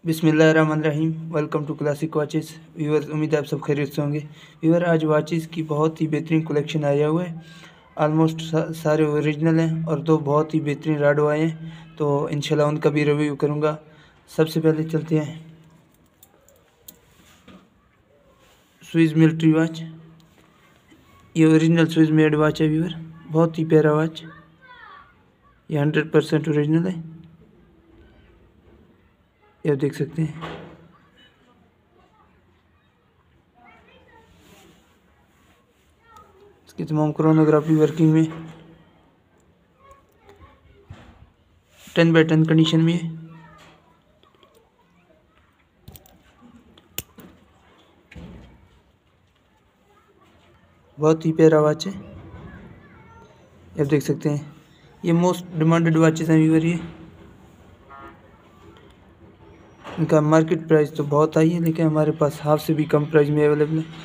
बिस्मिल्लाहिर्रहमानिर्रहीम। Welcome to classic watches. Viewers, उम्मीद है आप सब खैरियत से होंगे। व्यूअर, आज वॉचेस की बहुत ही बेहतरीन कलेक्शन आया हुआ है। ऑलमोस्ट सारे ओरिजिनल हैं और दो बहुत ही बेहतरीन राडो आए हैं, तो इंशाल्लाह उनका भी रिव्यू करूंगा। सबसे पहले चलते हैं स्विस मिलिट्री वॉच। ये ओरिजिनल स्विस मेड वॉच है व्यूअर, बहुत ही प्यारा वॉच। ये 100% ओरिजिनल है, ये आप देख सकते हैं। इसकी तमाम क्रोनोग्राफी वर्किंग में 10/10 कंडीशन में है। बहुत ही प्यारा वॉच है, आप देख सकते हैं। ये मोस्ट डिमांडेड वॉचेस हैं व्यूअर। ये इनका मार्केट प्राइस तो बहुत हाई है, लेकिन हमारे पास हाफ से भी कम प्राइस में अवेलेबल है।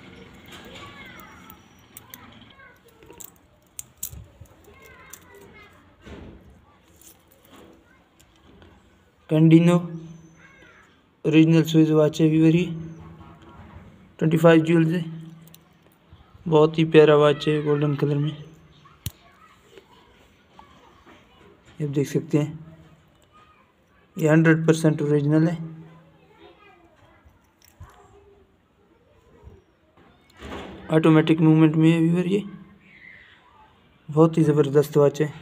कैंडिनो ओरिजिनल स्विस वॉच है व्यूअर। ये 25 ज्वेल्स है, बहुत ही प्यारा वॉच है, गोल्डन कलर में, आप देख सकते हैं। ये 100% ओरिजिनल है। ऑटोमेटिक मूवमेंट में है व्यूअर। ये बहुत ही ज़बरदस्त वॉच है।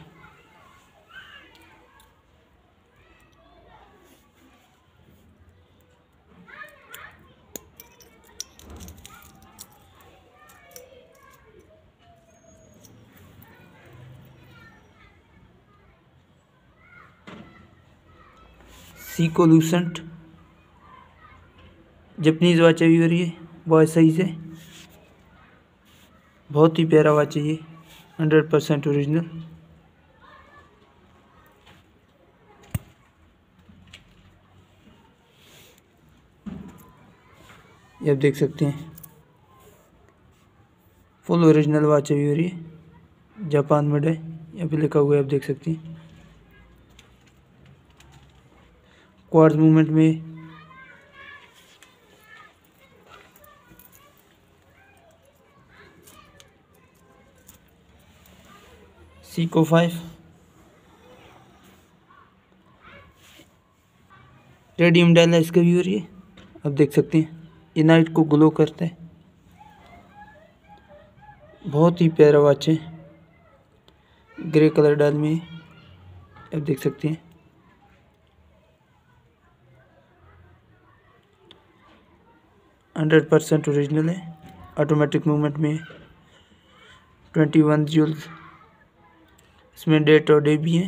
सीको लूसेंट जापानीज वॉच है व्यूअर। ये बॉय साइज है, बहुत ही प्यारा वॉच है। ये 100% ओरिजिनल। ये आप देख सकते हैं, फुल ओरिजिनल वॉच है व्यूअर। ये जापान मेड है, यहाँ पे लिखा हुआ है, आप देख सकते हैं। क्वार्ट्ज मूवमेंट में सीको 5 रेडियम डायल है इसका व्यूअर। ये आप देख सकते हैं, ये नाइट को ग्लो करता है, बहुत ही प्यारा वॉच है। ग्रे कलर डायल में आप देख सकते हैं। हंड्रेड % ओरिजिनल है, ऑटोमेटिक मूवमेंट में 21 ज्यूल्स। इसमें डेट और डे भी है।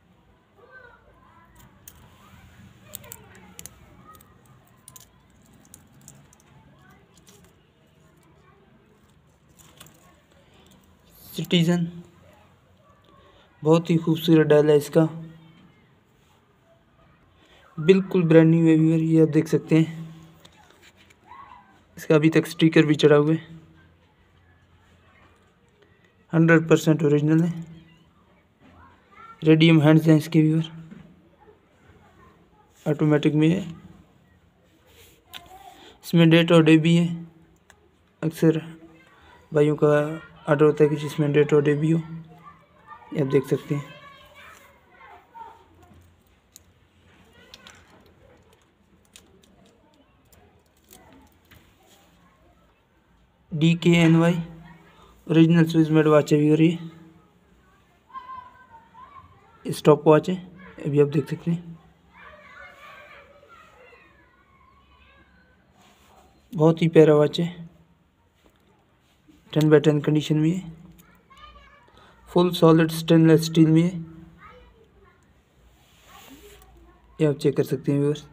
सिटीजन बहुत ही खूबसूरत डायल है इसका, बिल्कुल ब्रांड न्यू है व्यूअर। ये आप देख सकते हैं, इसका अभी तक स्टिकर भी चढ़ा हुआ है। 100% ओरिजिनल है। रेडियम हैंड्स हैं इसके व्यूअर, ऑटोमेटिक में है। इसमें डेट और डे भी है। अक्सर भाइयों का ऑर्डर होता है कि जिसमें डेट और डे भी हो, ये आप देख सकते हैं। DKNY original Swiss made watch है व्यूअर। ये स्टॉप वॉच है, अभी आप देख सकते हैं। बहुत ही प्यारा वॉच है, 10/10 कंडीशन में है, फुल सॉलिड स्टेनलेस स्टील में है, ये आप चेक कर सकते हैं व्यूअर्स।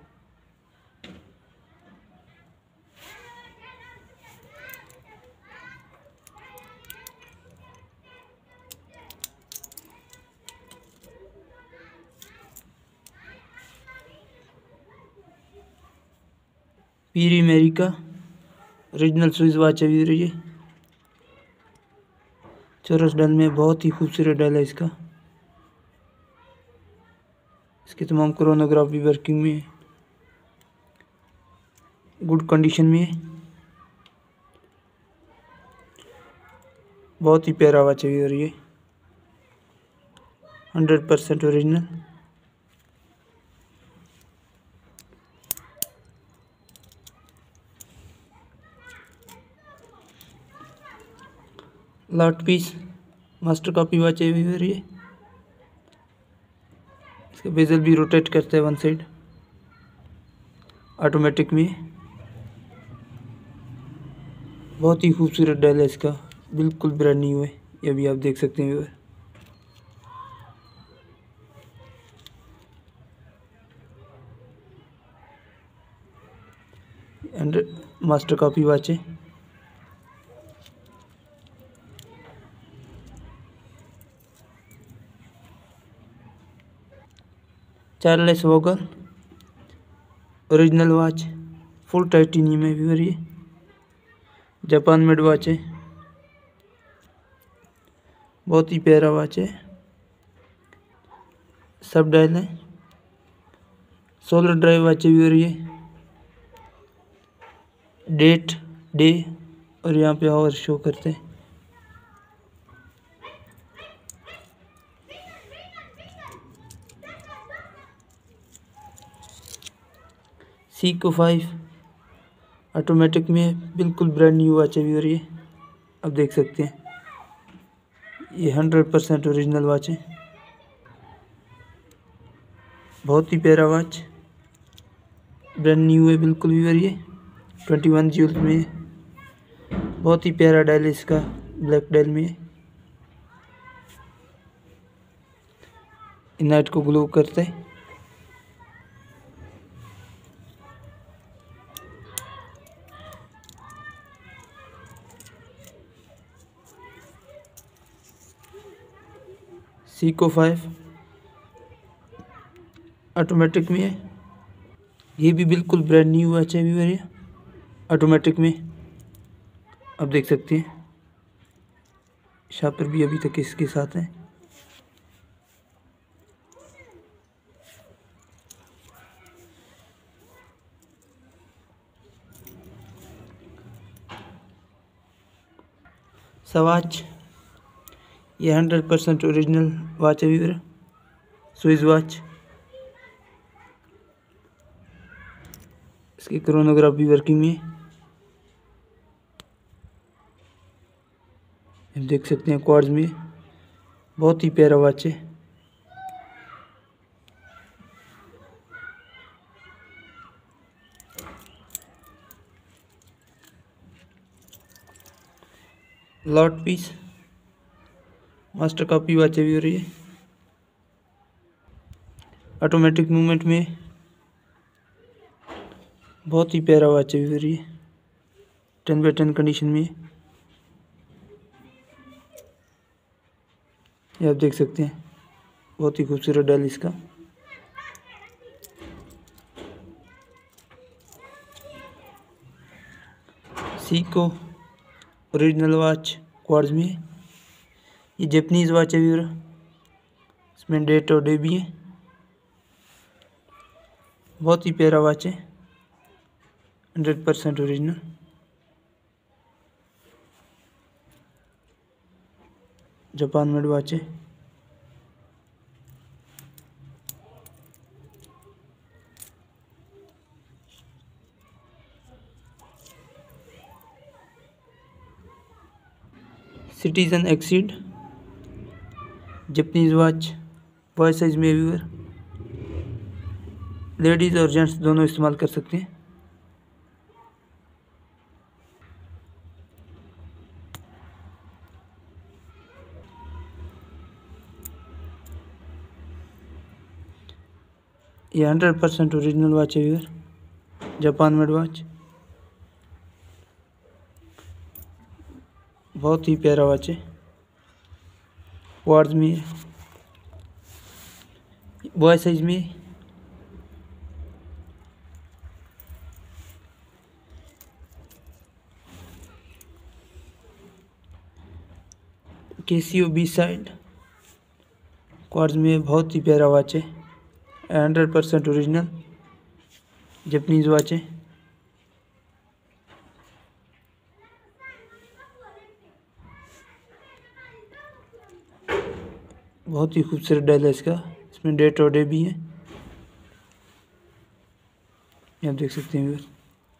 पीरी अमेरिका ओरिजिनल स्विस वॉच है व्यूअर। ये चौरस डायल में, बहुत ही खूबसूरत डायल है इसका। इसकी तमाम क्रोनोग्राफ भी वर्किंग में है। गुड कंडीशन में है, बहुत ही प्यारा वॉच है व्यूअर ये, 100% original. Last piece master copy watch है व्यूअर ये, इसका बेजल भी रोटेट करता है वन साइड, ऑटोमेटिक में। बहुत ही खूबसूरत डायल है इसका, बिल्कुल ब्रांड न्यू है, ये भी आप देख सकते हैं viewer. And master copy watch है। Charles Vogel original watch, full titanium है व्यूअर ये, जापान मेड वॉच है, बहुत ही प्यारा वॉच है। सब डायल है, सोलर ड्राइव वॉच है व्यूअर ये, डेट डे और यहाँ पे आवर शो करते हैं। सीको 5 ऑटोमेटिक में है, बिल्कुल ब्रांड न्यू वॉच है व्यूअर ये, आप देख सकते हैं। ये 100% ओरिजिनल वॉच है, बहुत ही प्यारा वॉच, ब्रांड न्यू है बिल्कुल व्यूअर ये, 21 ज्यूल्स में है, बहुत ही प्यारा डायल है इसका, ब्लैक डायल में है। नाइट को ग्लो करता है। सीको 5 ऑटोमेटिक में है, ये भी बिल्कुल ब्रांड न्यू वॉच है व्यूअर ये, ऑटोमेटिक में आप देख सकते हैं। शापर भी अभी तक इसके साथ है। सवाच, ये 100% ओरिजिनल वॉच है व्यूअर, स्विस वॉच, इसकी क्रोनोग्राफ भी वर्किंग में है, आप देख सकते हैं क्वार्ट्ज में, बहुत ही प्यारा वॉच है। Lot piece master copy watch है व्यूअर ये, ऑटोमेटिक मूवमेंट में, बहुत ही प्यारा वॉच है व्यूअर ये, 10/10 कंडीशन में, ये आप देख सकते हैं। बहुत ही खूबसूरत डायल इसका। सीको ओरिजिनल वॉच क्वार्ट्ज में, ये जापानीज वॉच है व्यूअर, इसमें डेट और डे भी है, बहुत ही प्यारा वॉच है, 100% ओरिजिनल। जापान मेड वॉच है। Citizen exceed Japanese watch, boy size में व्यूअर, लेडीज़ और जेंट्स दोनों इस्तेमाल कर सकते हैं। ये 100% ओरिजिनल वॉच है व्यूअर, जापान मेड वॉच, बहुत ही प्यारा वॉच है, क्वार्ट्ज में, बॉय साइज में, केसियो बी साइड क्वार्ट्ज में, बहुत ही प्यारा वॉच है, 100% ओरिजिनल जापानीज वॉच है। बहुत ही खूबसूरत डायल है इसका। इसमें डेट और डे भी है, आप देख सकते हैं व्यूअर।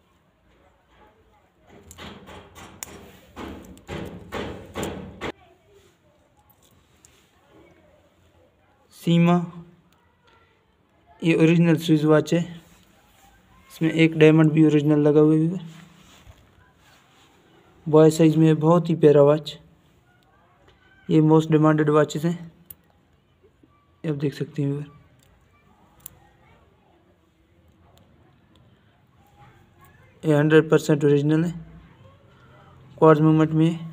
सीमा, ये ओरिजिनल स्विस वॉच है। इसमें एक डायमंड भी ओरिजिनल लगा हुआ है। बॉय साइज में बहुत ही प्यारा वॉच। ये मोस्ट डिमांडेड वॉचेस हैं, आप देख सकते हैं व्यूअर। ये 100% ओरिजिनल है, क्वार्ट्ज मूवमेंट में है।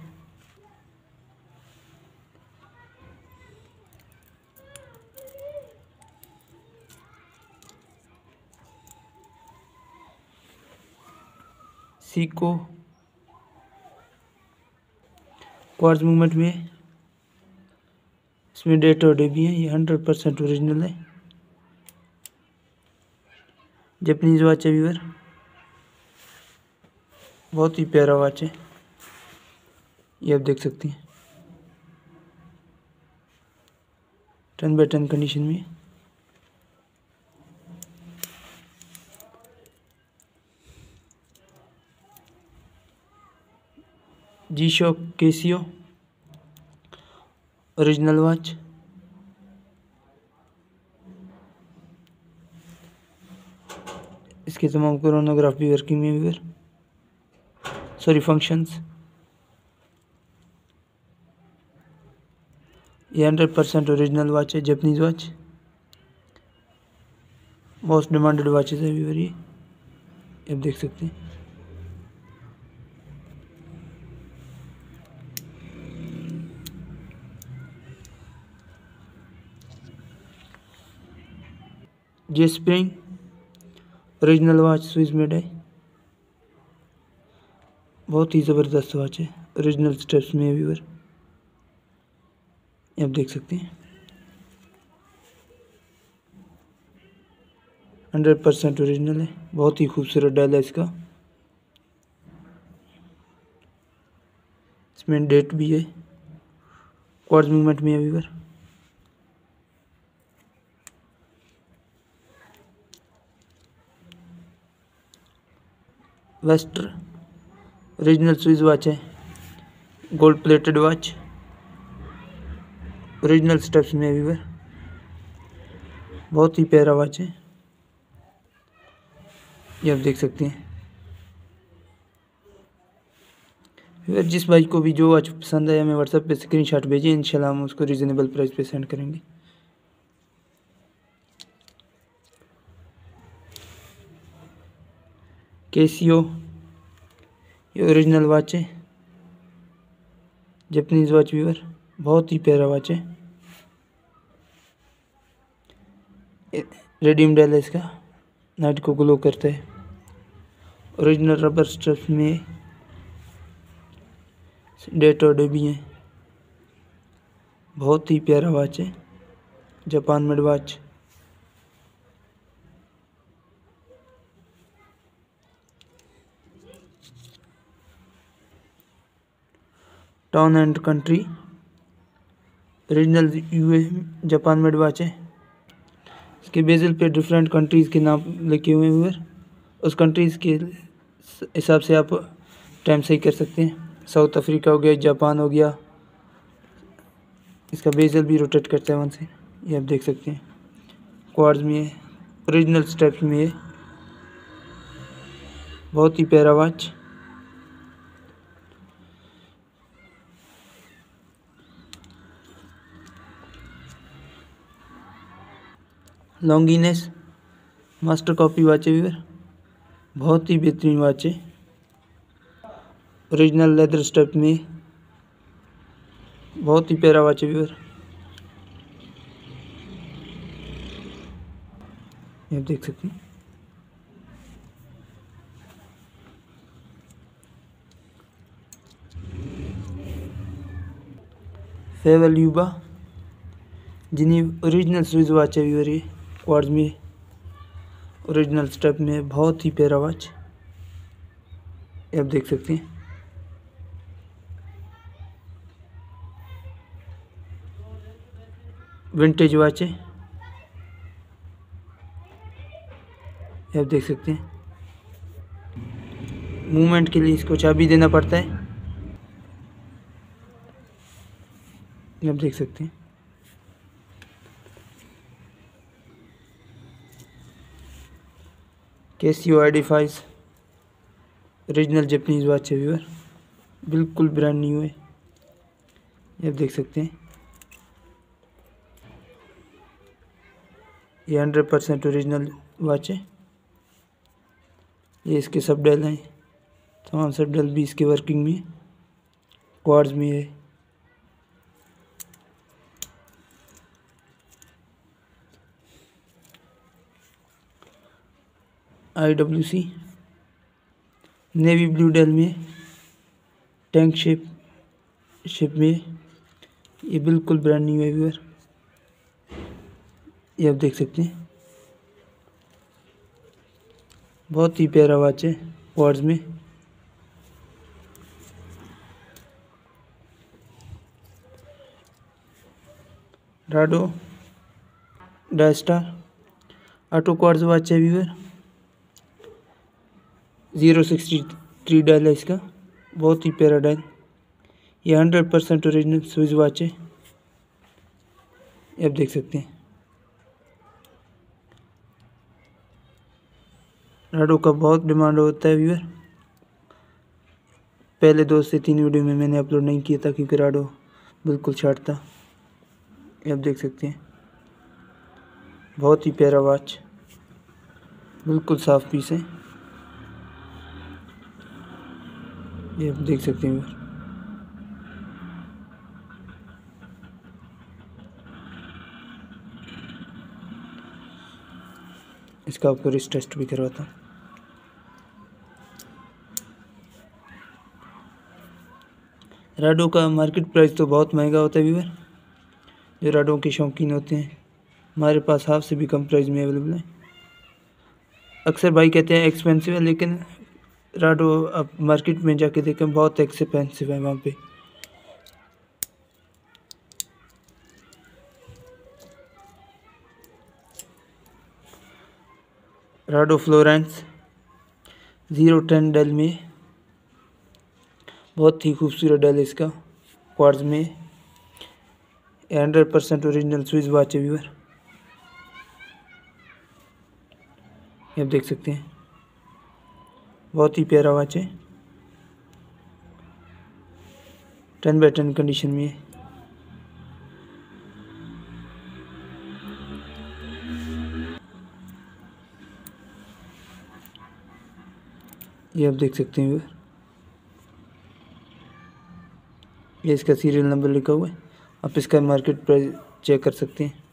सीको, क्वार्ट्ज मूवमेंट में है। इसमें डेट और डे भी है। ये 100% ओरिजिनल है, जापानीज वॉच है व्यूअर। बहुत ही प्यारा वॉच है, ये आप देख सकते हैं। 10/10 कंडीशन में। G Shock Casio original watch. इसके तमाम क्रोनोग्राफ भी वर्किंग में व्यूअर, सॉरी फंक्शंस। ये 100% ओरिजिनल वॉच है, Japanese watch. Most demanded watches है व्यूअर ये, आप देख सकते हैं। J spring original watch, Swiss made है। बहुत ही ज़बरदस्त वॉच है, ओरिजिनल स्टेप्स में है व्यूअर, आप देख सकते हैं। 100% ओरिजिनल है, बहुत ही खूबसूरत डायल है इसका। इसमें डेट भी है, क्वार्ट्ज मूवमेंट में है viewer. Westar original Swiss watch है, gold plated watch, original steps में है व्यूअर। बहुत ही प्यारा वॉच है, ये आप देख सकते हैं व्यूअर। जिस भाई को भी जो वॉच पसंद आया हमें व्हाट्सएप पे स्क्रीनशॉट भेजिए, इंशाल्लाह हम उसको रीज़नेबल प्राइस पे सेंड करेंगे। कैसियो, ये ओरिजिनल वॉच है, जापानीज वॉच व्यूअर। बहुत ही प्यारा वॉच है, रेडीम डायल है इसका, नाइट को ग्लो करता है। ओरिजिनल रबर स्ट्रैप्स में, डेट और डे भी है। बहुत ही प्यारा वॉच है, Japan made watch. Town and country original यूए जापान मेड वॉच है। इसके बेजल पे डिफरेंट कंट्रीज़ के नाम लिखे हुए हैं। उस कंट्रीज़ के हिसाब से आप टाइम सही कर सकते हैं। साउथ अफ्रीका हो गया, जापान हो गया। इसका बेजल भी रोटेट करता है वन से, ये आप देख सकते हैं। क्वार्ट्ज में है, ओरिजिनल स्टेप्स में है। बहुत ही प्यारा watch. Longines master copy watch है व्यूअर, बहुत ही बेहतरीन वॉच है, ओरिजिनल लेदर स्टेप में। बहुत ही प्यारा वॉच है व्यूअर, ये आप देख सकते हैं। फेवल यूबा जिन्हें ओरिजिनल स्विस वॉच है व्यूअर, ये क्वार्ट्ज में ओरिजिनल स्टेप में। बहुत ही प्यारा वॉच, आप देख सकते हैं। विंटेज वॉच है, आप देख सकते हैं। मूवमेंट के लिए इसको चाबी देना पड़ता है, आप देख सकते हैं। Casio ID5 original Japanese watch है व्यूअर, बिल्कुल ब्रांड न्यू है, आप देख सकते हैं। ये 100% ओरिजिनल वॉच है। ये इसके सब डायल हैं, तमाम सब डायल भी इसके वर्किंग में, क्वार्ट्ज में है। IWC नेवी ब्लू डायल में, टैंक शेप में, ये बिल्कुल ब्रांड न्यू है व्यूअर, ये आप देख सकते हैं। बहुत ही प्यारा वॉच है क्वार्ट्ज में। Rado Diastar auto quartz watch है व्यूअर, 063 डायल है इसका, बहुत ही प्यारा डायल। ये 100% ओरिजिनल स्विस वॉच है, आप देख सकते हैं। राडो का बहुत डिमांड होता है व्यूअर, पहले 2 से 3 वीडियो में मैंने अपलोड नहीं किया था क्योंकि राडो बिल्कुल शॉर्ट था, आप देख सकते हैं। बहुत ही प्यारा वॉच, बिल्कुल साफ पीस है, ये आप देख सकते हैं व्यूअर। इसका आपको रिस्ट टेस्ट भी करवाता हूँ। राडो का मार्केट प्राइस तो बहुत महंगा होता है व्यूअर, जो राडो के शौकीन होते हैं, हमारे पास हाफ से भी कम प्राइस में अवेलेबल है। अक्सर भाई कहते हैं एक्सपेंसिव है, लेकिन राडो आप मार्केट में जाके देखें बहुत एक्सपेंसिव है वहाँ पे। राडो फ्लोरेंस 010 डायल में, बहुत ही खूबसूरत डायल है इसका, क्वार्ट्ज में, 100% ओरिजिनल स्विस वॉच है व्यूअर, आप देख सकते हैं। बहुत ही प्यारा वॉच है, 10/10 कंडीशन में है। ये आप देख सकते हैं व्यूअर, ये इसका सीरियल नंबर लिखा हुआ है, आप इसका मार्केट प्राइस चेक कर सकते हैं।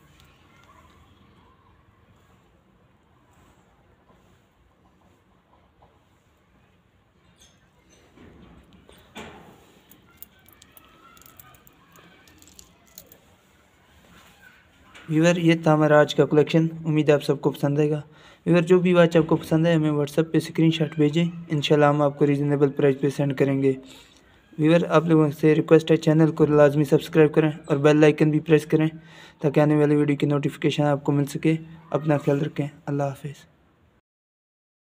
व्यूअर ये था हमारा आज का कलेक्शन, उम्मीद है आप सबको पसंद आएगा। व्यूअर जो भी वॉच आपको पसंद है हमें व्हाट्सएप पे स्क्रीनशॉट भेजें, इंशाल्लाह हम आपको रीज़नेबल प्राइस पे सेंड करेंगे। व्यूअर आप लोगों से रिक्वेस्ट है, चैनल को लाजमी सब्सक्राइब करें और बेल आइकन भी प्रेस करें ताकि आने वाली वीडियो की नोटिफिकेशन आपको मिल सके। अपना ख्याल रखें, अल्लाह हाफिज़।